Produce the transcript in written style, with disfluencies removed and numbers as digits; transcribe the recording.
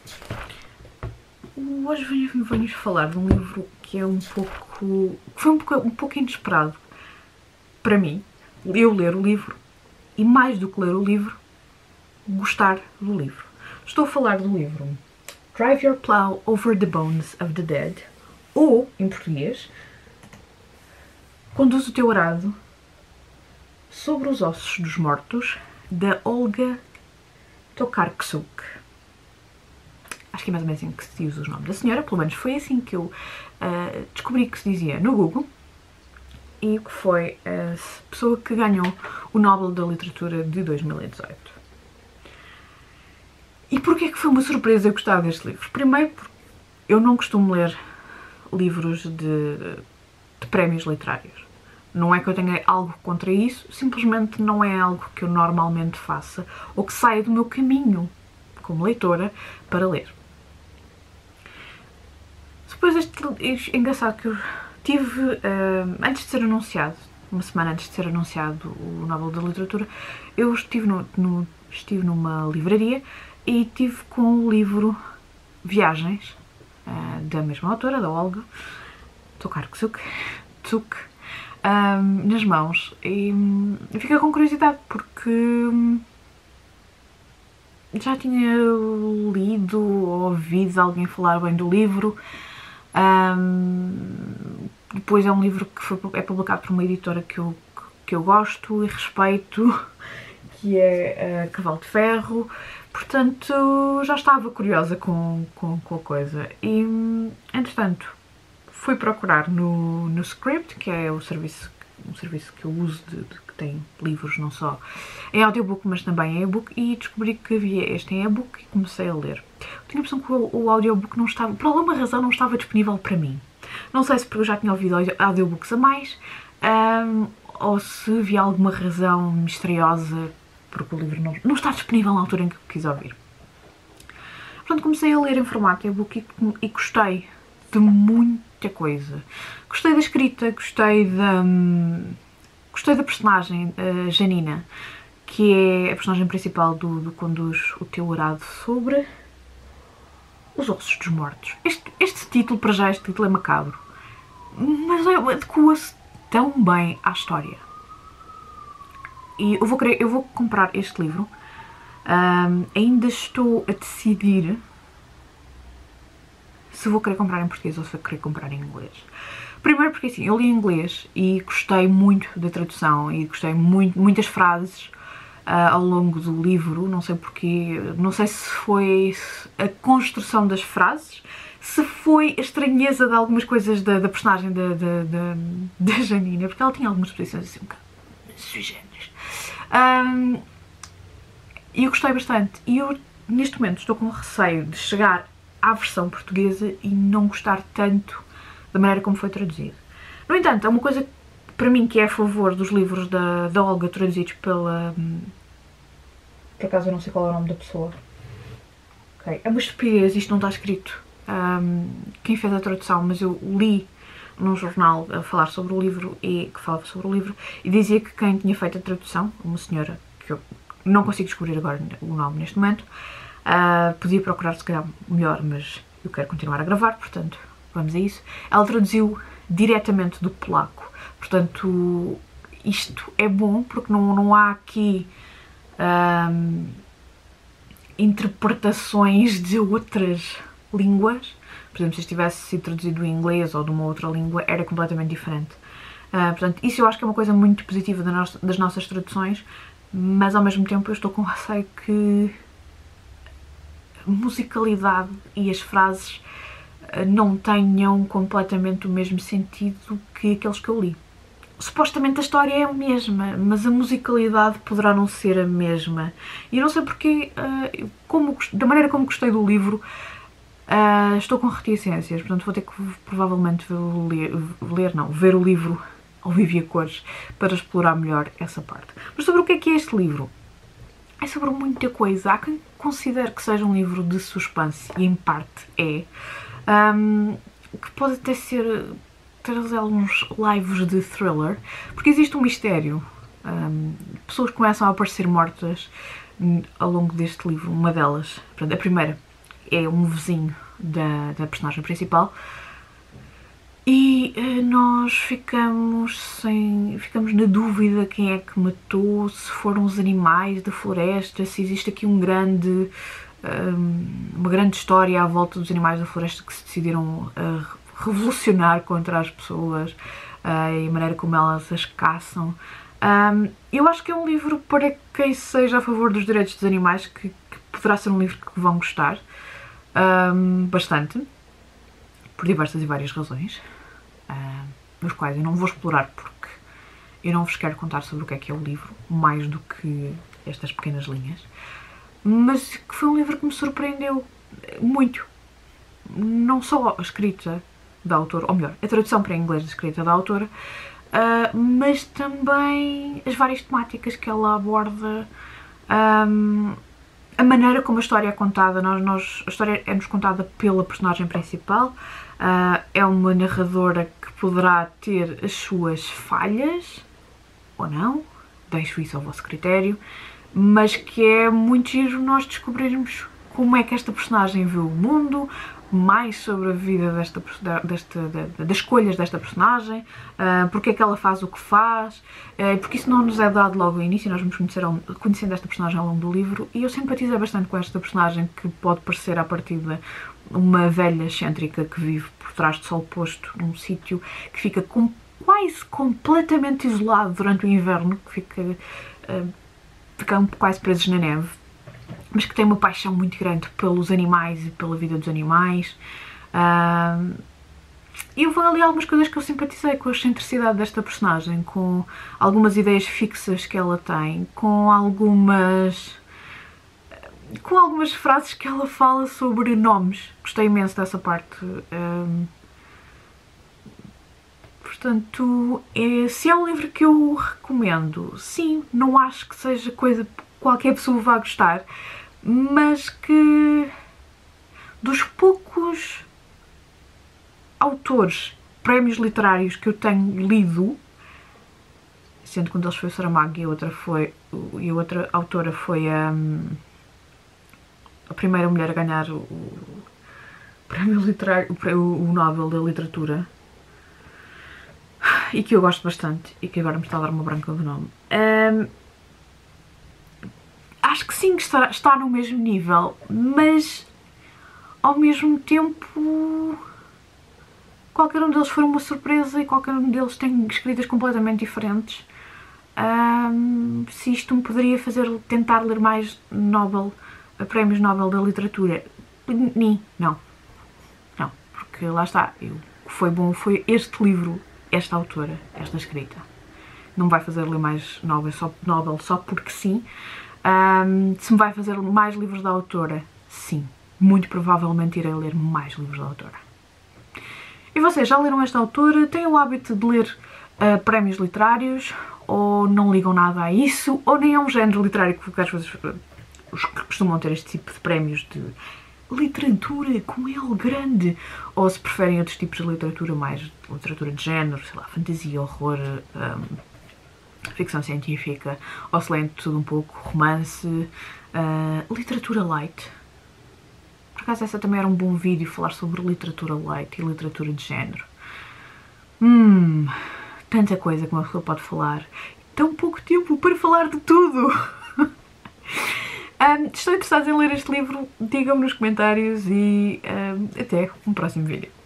Hoje venho falar de um livro que é foi um pouco inesperado para mim, eu ler o livro, e mais do que ler o livro, gostar do livro. Estou a falar do livro Drive Your Plow Over the Bones of the Dead, ou, em português, Conduz o Teu Arado sobre os Ossos dos Mortos, da Olga Tokarczuk. Acho que é mais ou menos assim que se diz os nomes da senhora, pelo menos foi assim que eu descobri que se dizia no Google, e que foi a pessoa que ganhou o Nobel da Literatura de 2018. E porquê é que foi uma surpresa eu gostar deste livro? Primeiro, porque eu não costumo ler livros de prémios literários. Não é que eu tenha algo contra isso, simplesmente não é algo que eu normalmente faça ou que saia do meu caminho como leitora para ler. Depois é engraçado que eu tive, antes de ser anunciado, uma semana antes de ser anunciado o Nobel da Literatura, eu estive numa livraria e tive com o livro Viagens, da mesma autora, da Olga Tokarczuk, nas mãos, e fiquei com curiosidade porque já tinha lido ou ouvido alguém falar bem do livro. Depois é um livro que é publicado por uma editora que eu gosto e respeito, que é Cavalo de Ferro, portanto já estava curiosa com a coisa. E, entretanto, fui procurar no Script, que é um serviço que eu uso que tem livros não só em audiobook, mas também em e-book, e descobri que havia este em e-book e comecei a ler. Eu tinha a impressão que o audiobook não estava, por alguma razão, não estava disponível para mim. Não sei se porque eu já tinha ouvido audiobooks a mais, ou se havia alguma razão misteriosa porque o livro não está disponível na altura em que eu quis ouvir. Portanto, comecei a ler em formato e-book e gostei de muita coisa. Gostei da escrita, gostei da personagem, Janina, que é a personagem principal do Conduz o Teu Arado sobre os Ossos dos Mortos. Este título, para já, este título é macabro, mas adequa-se tão bem à história. E eu vou comprar este livro. Ainda estou a decidir se vou querer comprar em português ou se vou querer comprar em inglês. Primeiro porque assim, eu li em inglês e gostei muito da tradução e gostei muitas frases ao longo do livro, não sei porquê, não sei se foi a construção das frases, se foi a estranheza de algumas coisas da personagem da Janina, porque ela tinha algumas posições assim um bocado sui generis. E eu gostei bastante, e eu neste momento estou com receio de chegar à versão portuguesa e não gostar tanto da maneira como foi traduzido. No entanto, é uma coisa para mim que é a favor dos livros da Olga traduzidos pela... por acaso eu não sei qual é o nome da pessoa. Okay. É uma estupidez, isto não está escrito. Quem fez a tradução, mas eu li num jornal a falar sobre o livro e que falava sobre o livro e dizia que quem tinha feito a tradução, uma senhora que eu não consigo descobrir agora o nome neste momento, podia procurar se calhar melhor, mas eu quero continuar a gravar, portanto vamos a isso. Ela traduziu diretamente do polaco, portanto isto é bom porque não há aqui interpretações de outras línguas. Por exemplo, se estivesse sido traduzido em inglês ou de uma outra língua, era completamente diferente. Portanto, isso eu acho que é uma coisa muito positiva das nossas traduções, mas ao mesmo tempo eu estou com receio que a musicalidade e as frases não tenham completamente o mesmo sentido que aqueles que eu li. Supostamente a história é a mesma, mas a musicalidade poderá não ser a mesma. E eu não sei porque, da maneira como gostei do livro, estou com reticências, portanto vou ter que provavelmente ver o livro ao vivo e a cores para explorar melhor essa parte. Mas sobre o que é este livro? É sobre muita coisa. Há quem considere que seja um livro de suspense, e em parte é, que pode até ter alguns lives de thriller, porque existe um mistério. Pessoas começam a aparecer mortas ao longo deste livro, uma delas, portanto, a primeira, é um vizinho da personagem principal. E nós ficamos na dúvida quem é que matou, se foram os animais da floresta, se existe aqui uma grande história à volta dos animais da floresta que se decidiram revolucionar contra as pessoas e a maneira como elas as caçam. Eu acho que é um livro para quem seja a favor dos direitos dos animais, que poderá ser um livro que vão gostar bastante, por diversas e várias razões, nos quais eu não vou explorar porque eu não vos quero contar sobre o que é o livro, mais do que estas pequenas linhas, mas que foi um livro que me surpreendeu muito. Não só a escrita da autora, ou melhor, a tradução para inglês da escrita da autora, mas também as várias temáticas que ela aborda, a maneira como a história é contada. A história é-nos contada pela personagem principal, é uma narradora que poderá ter as suas falhas, ou não, deixo isso ao vosso critério, mas que é muito giro nós descobrirmos como é que esta personagem vê o mundo, mais sobre a vida das escolhas desta personagem, porque é que ela faz o que faz, porque isso não nos é dado logo no início, nós vamos conhecendo esta personagem ao longo do livro, e eu simpatizei bastante com esta personagem, que pode parecer à partida uma velha excêntrica que vive por trás do sol posto, num sítio que fica quase completamente isolado durante o inverno, que ficam quase presos na neve, mas que tem uma paixão muito grande pelos animais e pela vida dos animais. E houve ali algumas coisas que eu simpatizei com a excentricidade desta personagem, com algumas ideias fixas que ela tem, com algumas frases que ela fala sobre nomes. Gostei imenso dessa parte. Portanto, se é um livro que eu recomendo, sim, não acho que seja coisa que qualquer pessoa vá gostar, mas que dos poucos autores, prémios literários que eu tenho lido, sendo que um deles foi o Saramago e a outra autora foi a primeira mulher a ganhar o prémio literário, o Nobel da Literatura, e que eu gosto bastante, e que agora me está a dar uma branca do nome. Acho que sim, que está no mesmo nível, mas ao mesmo tempo qualquer um deles foi uma surpresa e qualquer um deles tem escritas completamente diferentes. Se isto me poderia fazer tentar ler mais prémios Nobel da Literatura, não, porque lá está, o que foi bom foi este livro, esta autora, esta escrita. Não me vai fazer ler mais Nobel só porque sim. Se me vai fazer mais livros da autora, sim, muito provavelmente irei ler mais livros da autora. E vocês já leram esta autora? Têm o hábito de ler prémios literários? Ou não ligam nada a isso? Ou nem é um género literário que às vezes costumam ter este tipo de prémios de literatura com L grande? Ou se preferem outros tipos de literatura, mais literatura de género, sei lá, fantasia, horror, ficção científica, ou se leem tudo um pouco, romance, literatura light. Por acaso essa também era um bom vídeo, falar sobre literatura light e literatura de género. Tanta coisa que uma pessoa pode falar. Tão pouco tempo para falar de tudo! Estão interessados em ler este livro? Digam-me nos comentários e até um próximo vídeo.